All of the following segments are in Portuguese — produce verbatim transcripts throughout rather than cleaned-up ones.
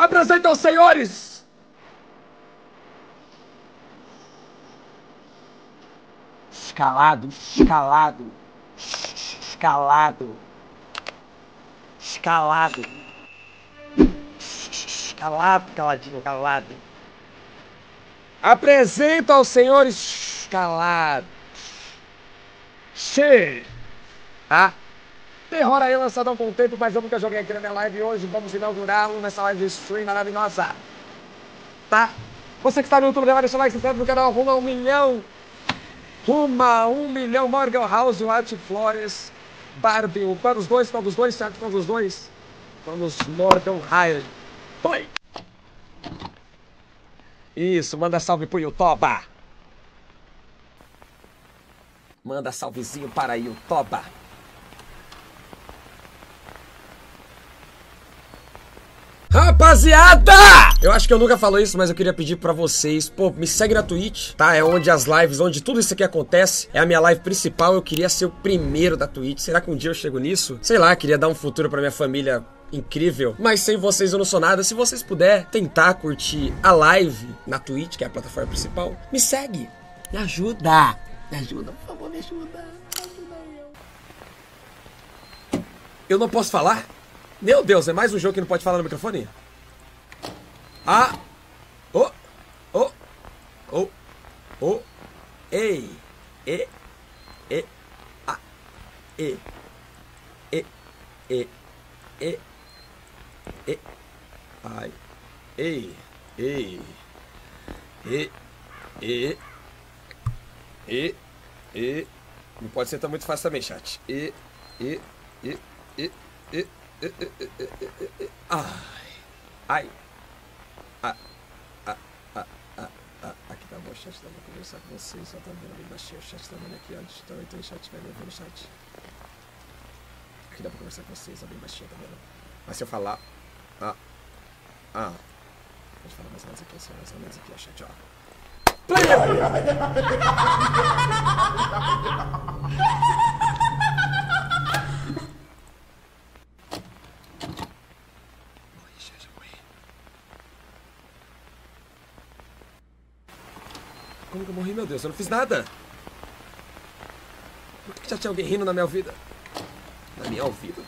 Apresenta aos senhores! Escalado, escalado, escalado, escalado, escalado, caladinho, calado. Apresenta aos senhores escalado. Che! Tá? Terror aí lançado há algum tempo, mas eu nunca joguei aqui na minha live hoje. Vamos inaugurá-lo nessa live de stream maravilhosa. Tá? Você que está no YouTube, deixa o like, se inscreve no canal, rumo a um milhão. Rumo a um milhão, Morgan House, White Flores, Barbie, qual dos dois, qual dos dois, certo? Qual dos dois? Vamos, Morgan House. Oi! Isso, manda salve pro Yutoba. Manda salvezinho para Yutoba. Rapaziada! Eu acho que eu nunca falo isso, mas eu queria pedir pra vocês, pô, me segue na Twitch, tá? É onde as lives, onde tudo isso aqui acontece. É a minha live principal, eu queria ser o primeiro da Twitch. Será que um dia eu chego nisso? Sei lá, queria dar um futuro pra minha família incrível. Mas sem vocês eu não sou nada. Se vocês puderem tentar curtir a live na Twitch, que é a plataforma principal, me segue. Me ajuda. Me ajuda, por favor, me ajuda. Me ajuda eu. Eu não posso falar? Meu Deus, é mais um jogo que não pode falar no microfone? Ah! Oh! Oh! Oh! Oh! Ei! E! E! A! E! E! E! E! E! Ai! Ei! Ei! E! E! E! E! Não pode ser tão muito fácil também, chat. E! E! E! E! E! Ai, ai, ah, ah, ah, ah, ah, aqui tá bom, o chat tá bom conversar com vocês, só tá vendo bem baixinho, o chat tá vendo aqui, ó, também tem chat, vai ver no chat. Aqui dá pra conversar com vocês, ó, bem baixinho, tá vendo? Mas se eu falar, ah, ah, pode falar mais ou menos aqui, assim, mais ou menos aqui, ó, chat, ó. Como que eu morri, meu Deus? Eu não fiz nada. Por que já tinha alguém rindo na minha vida? Na minha ouvido?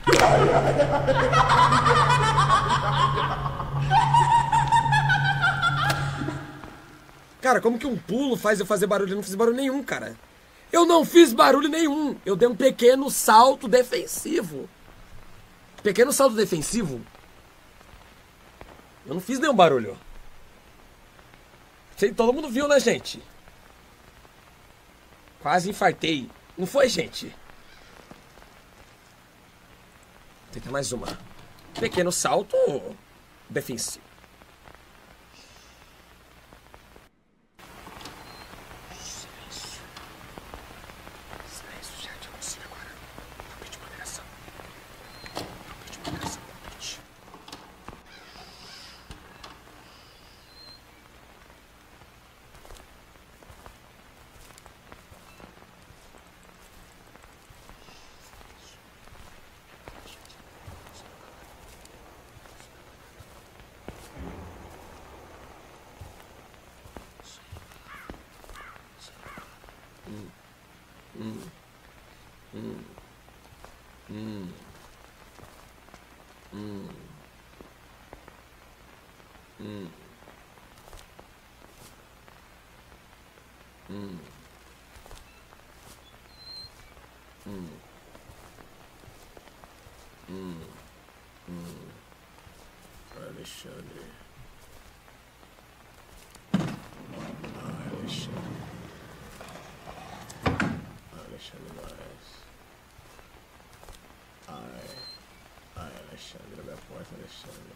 Cara, como que um pulo faz eu fazer barulho? Eu não fiz barulho nenhum, cara. Eu não fiz barulho nenhum. Eu dei um pequeno salto defensivo. Pequeno salto defensivo? Eu não fiz nenhum barulho. Sei, todo mundo viu, né, gente? Quase infartei. Não foi, gente? Vou tentar mais uma. Pequeno salto defensivo. Silêncio. Silêncio, gente. Eu consigo agora. Palpite de moderação. Palpite de moderação. Palpite. Alexandre. Ai, Alexandre. Alexandre mais. Ai. Ai, Alexandre, abre a porta, Alexandre.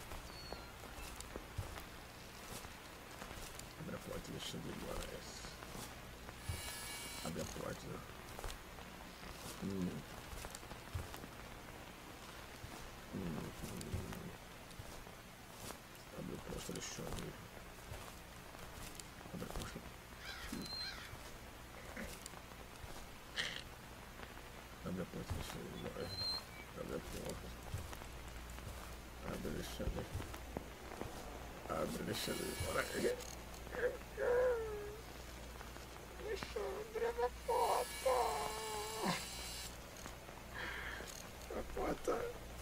Abre a porta, Alexandre mais. Abre a porta. Hum. Hum. Abre a porta, Alexandre. Abre a porta. Abre a porta, Alexandre. Abre a porta. Abre, Alexandre. Abre, Alexandre. Alexandre, abre a porta. Abre a porta.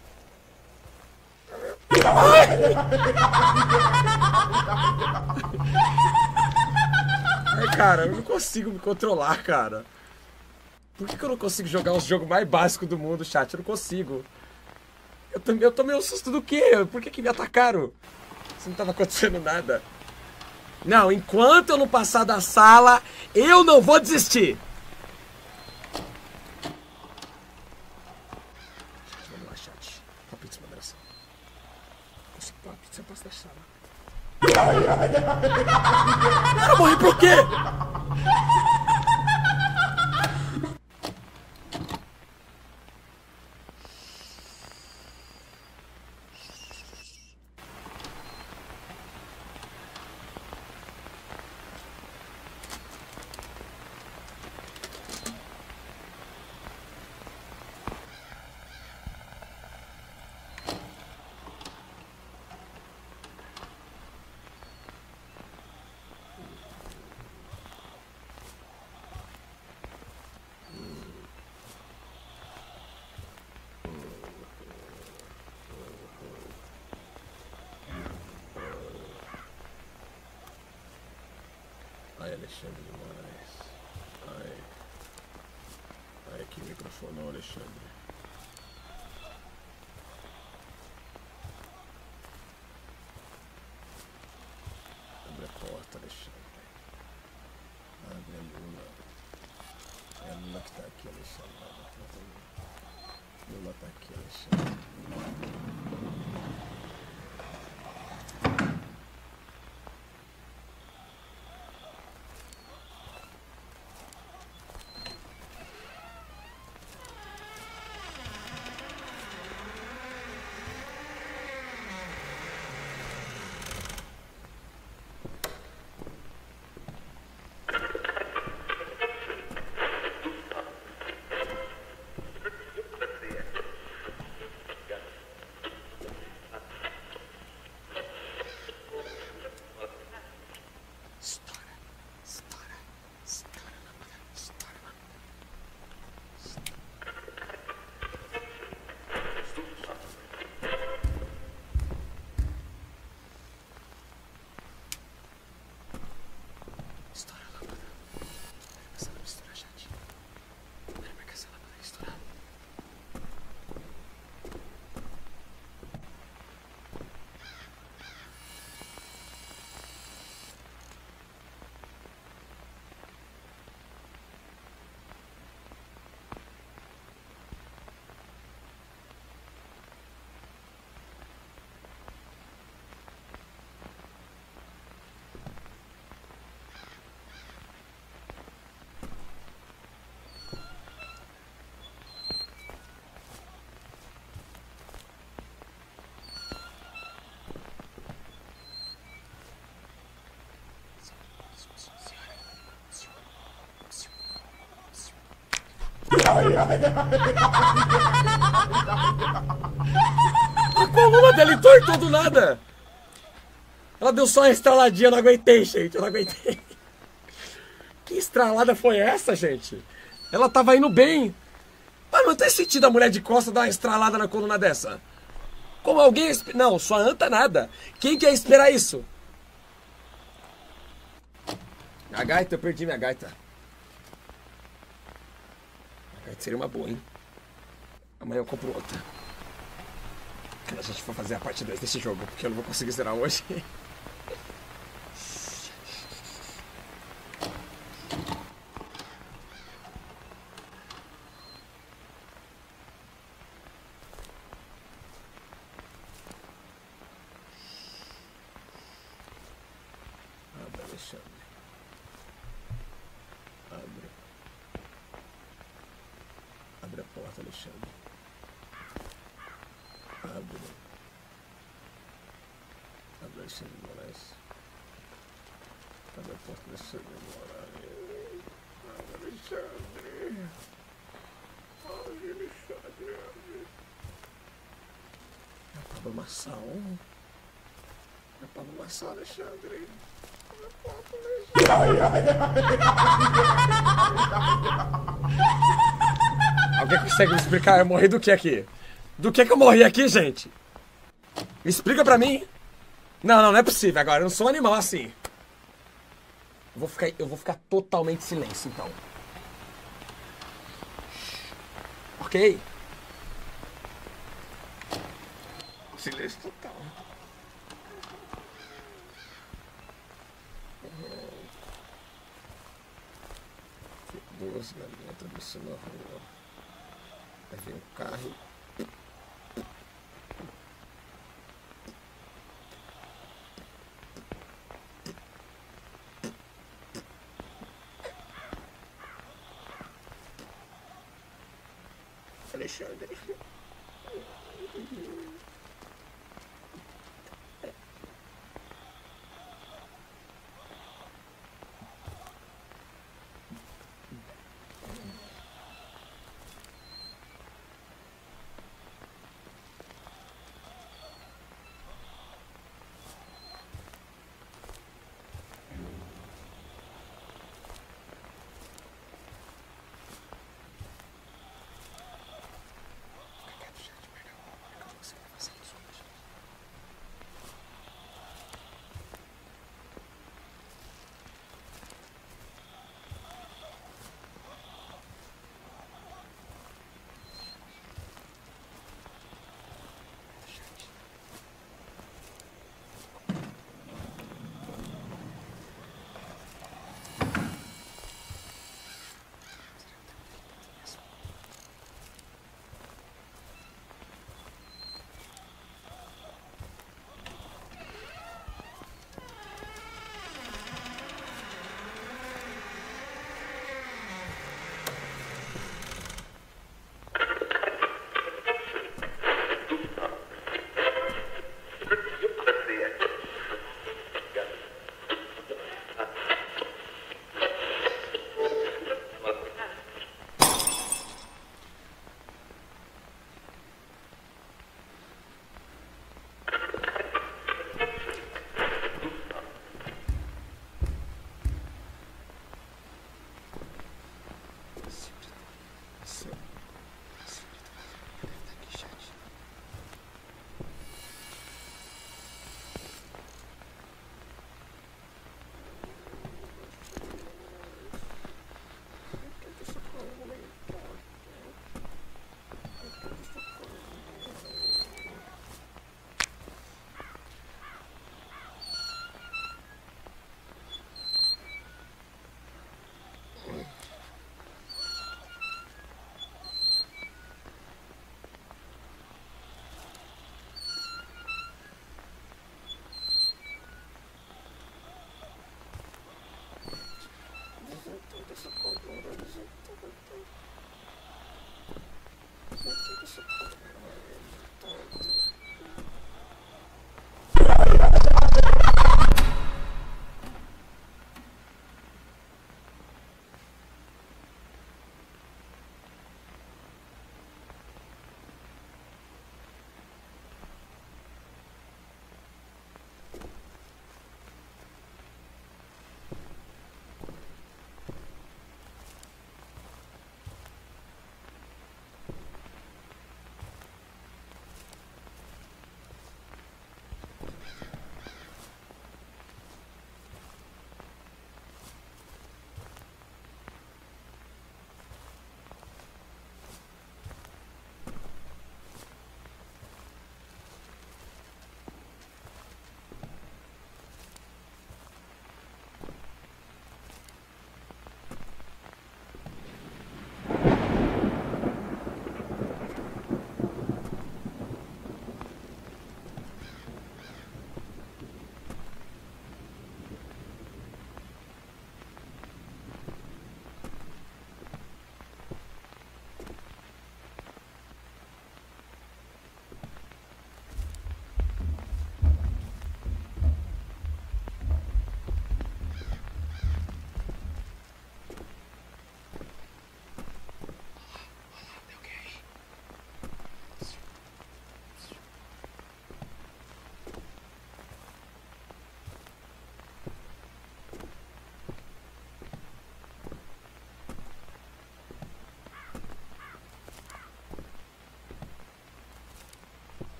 Ai, cara, eu não consigo me controlar, cara. Por que, que eu não consigo jogar os jogos mais básicos do mundo, chat? Eu não consigo. Eu tomei, eu tomei um susto do quê? Por que, que me atacaram? Se não tava acontecendo nada. Não, enquanto eu não passar da sala, eu não vou desistir. Vamos lá, chat. Palpite de moderação. Consigo palpite se eu passo da sala. Eu morri por quê? Ai, Alexandre demais. Ai. Ai, que microfone, Alexandre. Abre a porta, Alexandre. Abre a Lula. É a Lula que tá aqui, Alexandre. Lula tá aqui, Alexandre. A coluna dela entortou do nada. Ela deu só uma estraladinha, eu não aguentei, gente. Eu não aguentei. Que estralada foi essa, gente? Ela tava indo bem. Mas não tem sentido a mulher de costa dar uma estralada na coluna dessa. Como alguém... Não, sua anta nada. Quem quer esperar isso? A gaita, eu perdi minha gaita. A gaita seria uma boa, hein? Amanhã eu compro outra. Quando a gente for fazer a parte dois desse jogo, porque eu não vou conseguir zerar hoje. Abre, Alexandre. Abre. Abre a porta, Alexandre. Abre. Abre, Alexandre de Moraes. Abre a porta, Alexandre de Moraes. Abre, Alexandre. Abre, Alexandre. Abre. É o Pablo Marçal. É o Pablo Marçal, Alexandre. Alguém consegue me explicar? Eu morri do que aqui? Do que que eu morri aqui, gente? Me explica pra mim. Não, não, não é possível agora. Eu não sou um animal assim. Eu vou ficar, eu vou ficar totalmente em silêncio, então. Ok? Silêncio total. Duas galinhas atravessando a rua. Aí vem um carro. Alexandre.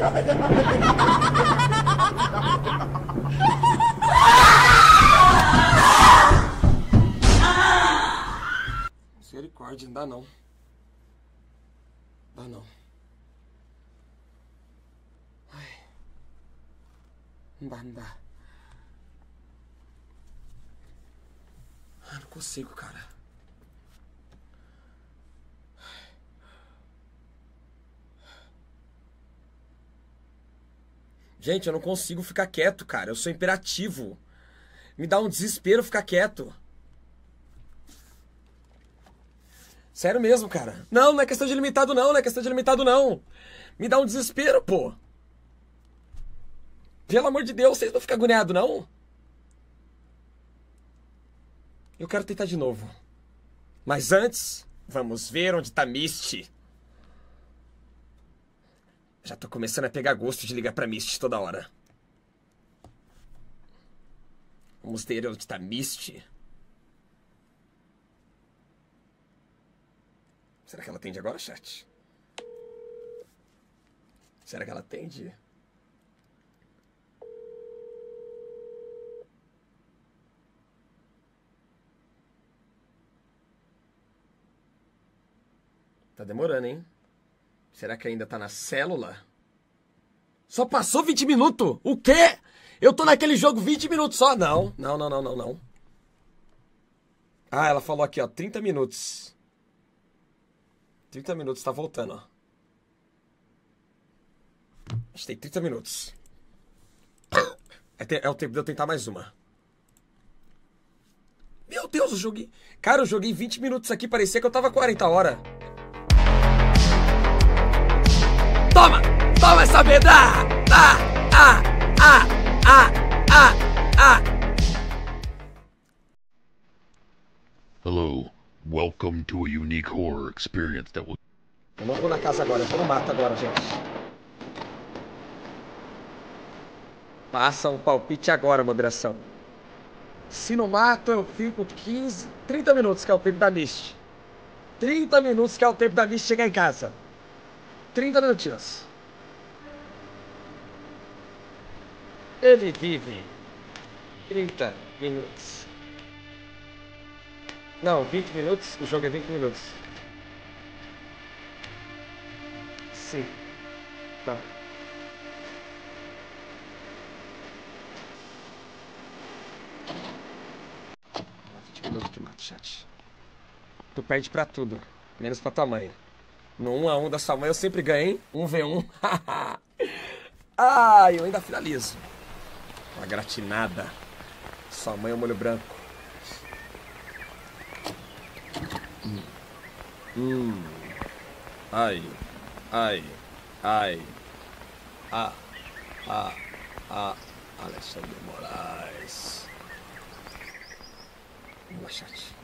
Misericórdia, não dá não. Dá não. Ai. Não dá, não dá. Ah, não consigo, cara. Gente, eu não consigo ficar quieto, cara. Eu sou imperativo. Me dá um desespero ficar quieto. Sério mesmo, cara. Não, não é questão de limitado não, não é questão de limitado não. Me dá um desespero, pô. Pelo amor de Deus, vocês não ficam agoniados, não? Eu quero tentar de novo. Mas antes, vamos ver onde tá Misty. Já tô começando a pegar gosto de ligar pra Misty toda hora. Vamos ver onde tá Misty. Será que ela atende agora, chat? Será que ela atende? Tá demorando, hein? Será que ainda tá na célula? Só passou vinte minutos? O quê? Eu tô naquele jogo vinte minutos só? Não, não, não, não, não, não. Ah, ela falou aqui, ó, trinta minutos. trinta minutos, tá voltando, ó. A gente tem trinta minutos. É, te, é o tempo de eu tentar mais uma. Meu Deus, eu joguei... Cara, eu joguei vinte minutos aqui, parecia que eu tava quarenta horas. Toma! Toma essa pedra! Ah! Ah! Ah! Ah! Ah! Ah! Hello. Welcome to a unique horror experience that will... Eu não vou na casa agora, eu tô no mato agora, gente. Passa um palpite agora, moderação. Se no mato eu fico quinze, trinta minutos, que é o tempo da Misty. trinta minutos, que é o tempo da Misty chegar em casa. trinta minutinhos. Ele vive trinta minutos. Não, vinte minutos. O jogo é vinte minutos. Sim. Tá. vinte minutos de mato, chat. Tu perde pra tudo, menos pra tua mãe. No um a um da sua mãe eu sempre ganho, hein? um v um. Ah, eu ainda finalizo. Uma gratinada. Sua mãe é um molho branco. Hum. Hum. Ai. Ai. Ai. Ah. Ah. Ah. Alexandre Moraes. Vamos lá, chat.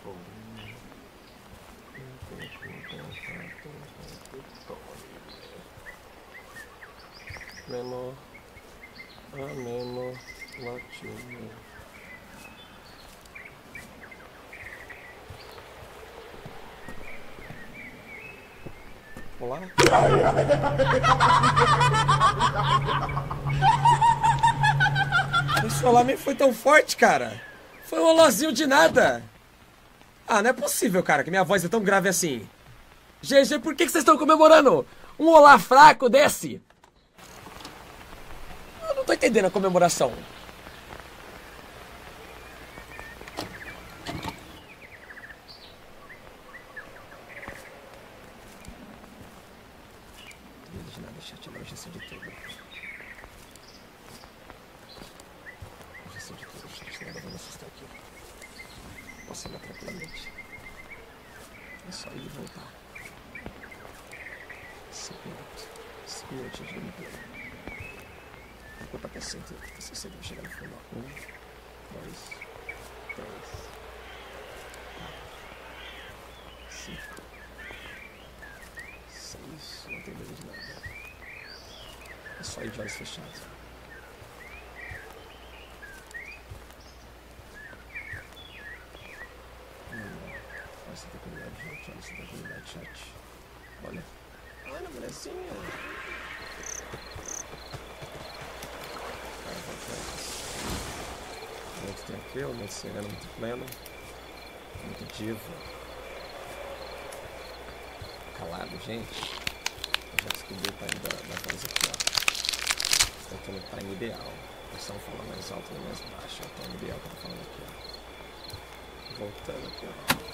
Menor, ameno, latino. Olá. Esse olá nem foi tão forte, cara. Foi um olózinho de nada. Ah, não é possível, cara, que minha voz é tão grave assim. G G, por que que vocês estão comemorando um olá fraco desse? Eu não tô entendendo a comemoração. De nada, chat, agora já sei de tudo. Já sei de tudo, chat, nada vai me assustar aqui. Posso andar tranquilamente. É só ir e voltar. Cinco minutos. Cinco minutos de gameplay. Vou contar até cento. Se você vai chegar no final. Um, dois, três, quatro, cinco, seis. Não tem medo de nada. É só ir de olhos fechados. Olha essa tranquilidade, gente. Olha essa tranquilidade, chat. Olha. Olha, mulherzinha. Muito tranquilo, muito sereno, muito pleno. Muito divo. Calado, gente. Eu já descobri o time da, da voz aqui, ó. Estou aqui no time ideal. O som fala mais alto e mais baixo. É o time ideal que eu tô falando aqui, ó. Voltando aqui, ó.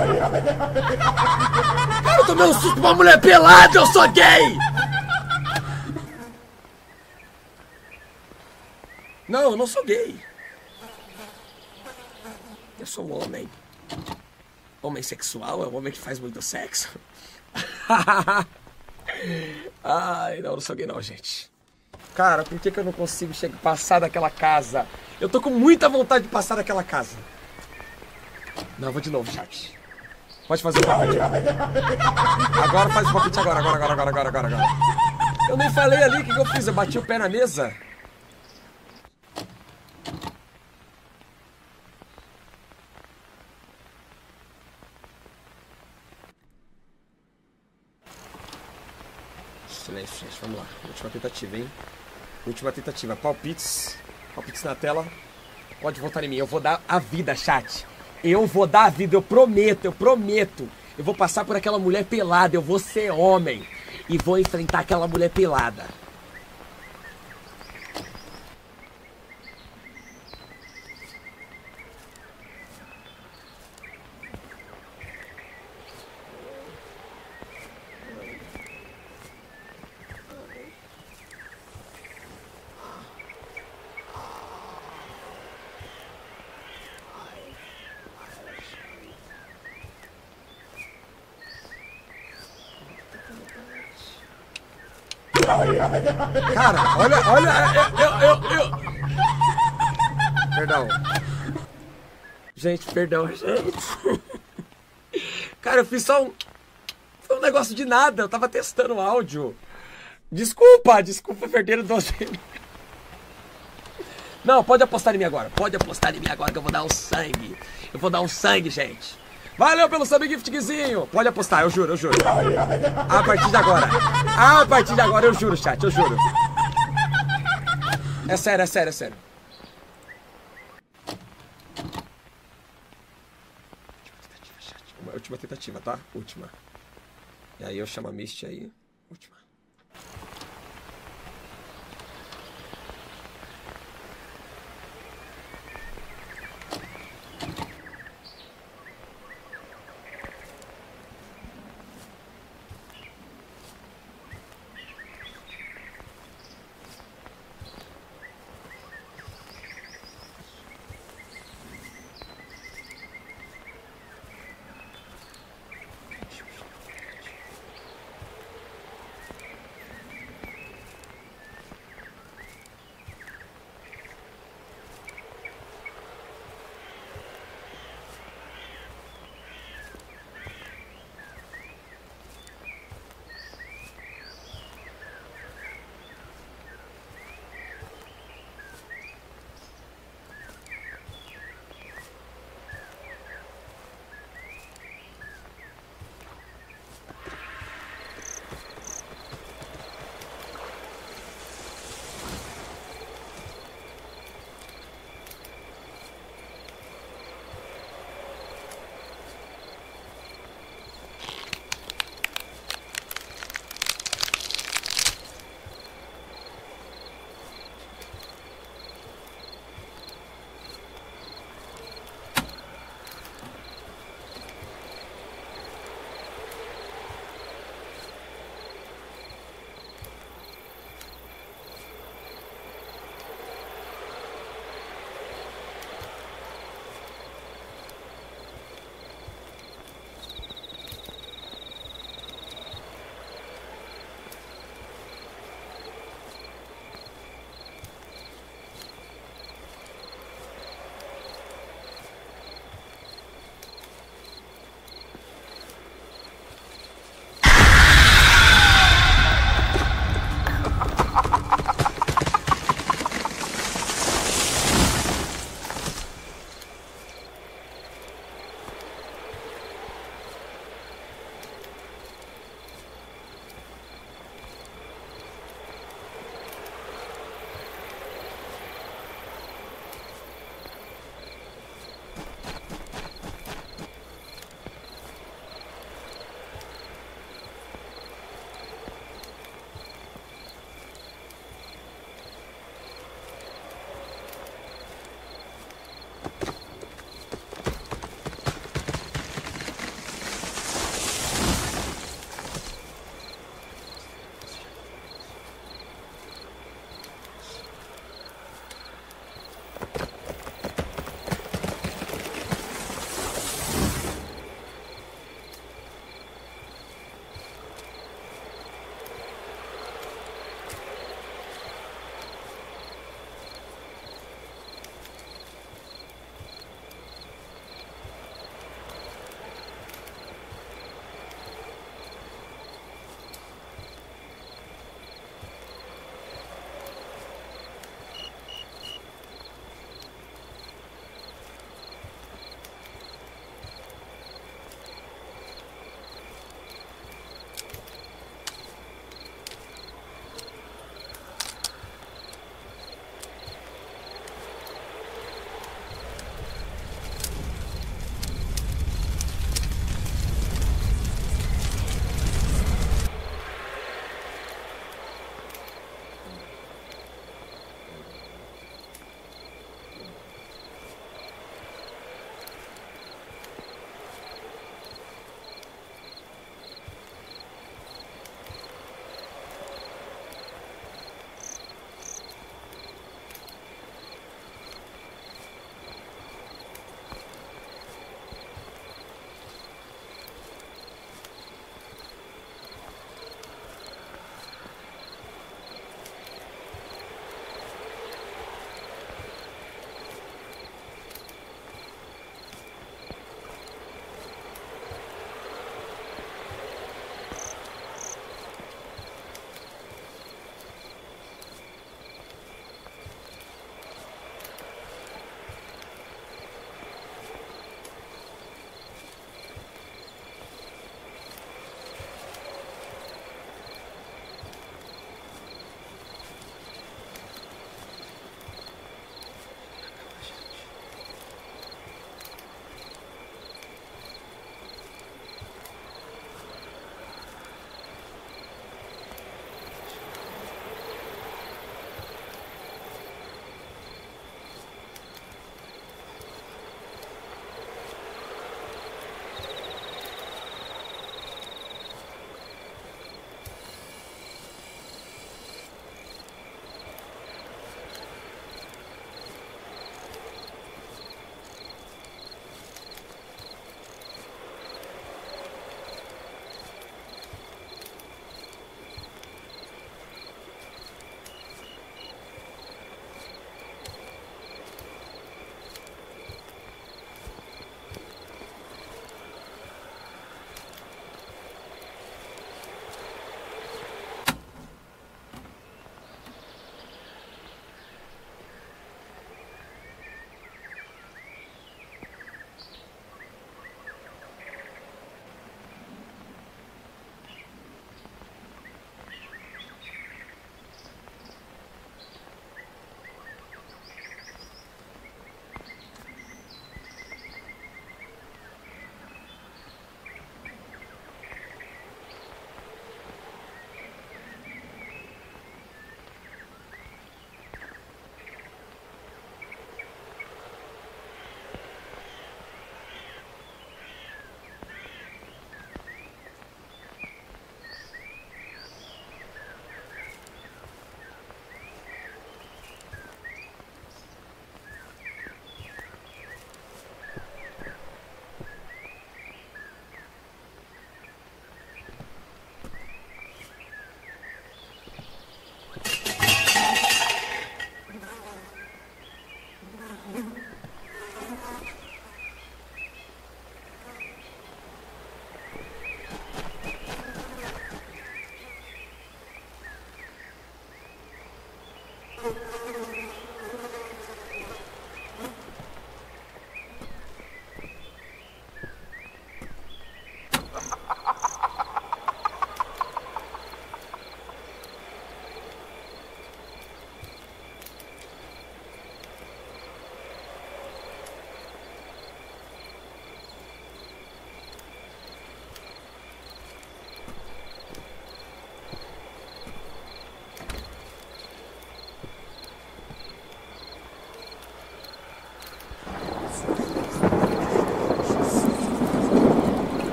Cara, eu tomei um susto com uma mulher pelada, eu sou gay! Não, eu não sou gay. Eu sou um homem. Homem sexual, é um homem que faz muito sexo. Ai, não, eu não sou gay não, gente. Cara, por que que eu não consigo chegar, passar daquela casa? Eu tô com muita vontade de passar daquela casa. Não, eu vou de novo, chat. Pode fazer o palpite. Agora faz o palpite agora, agora, agora, agora, agora, agora, agora. Eu nem falei ali o que, que eu fiz, eu bati o pé na mesa. Silêncio, gente, vamos lá. Última tentativa, hein? Última tentativa. Palpites. Palpites na tela. Pode votar em mim. Eu vou dar a vida, chat. Eu vou dar a vida, eu prometo, eu prometo. Eu vou passar por aquela mulher pelada, eu vou ser homem. E vou enfrentar aquela mulher pelada. Cara, olha, olha, eu, eu, eu, eu... Perdão. Gente, perdão, gente. Cara, eu fiz só um... Foi um negócio de nada, eu tava testando o áudio. Desculpa, desculpa, perderam doze. Não, pode apostar em mim agora, pode apostar em mim agora que eu vou dar um sangue. Eu vou dar um sangue, gente. Valeu pelo sub gift, Guizinho. Pode apostar, eu juro, eu juro. A partir de agora. A partir de agora, eu juro, chat, eu juro. É sério, é sério, é sério. Última tentativa, chat. Uma última tentativa, tá? Última. E aí eu chamo a Misty aí. Última.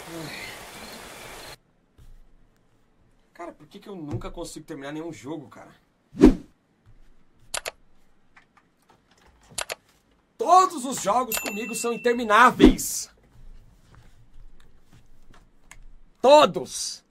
Cara, por que que eu nunca consigo terminar nenhum jogo, cara? Todos os jogos comigo são intermináveis. Todos.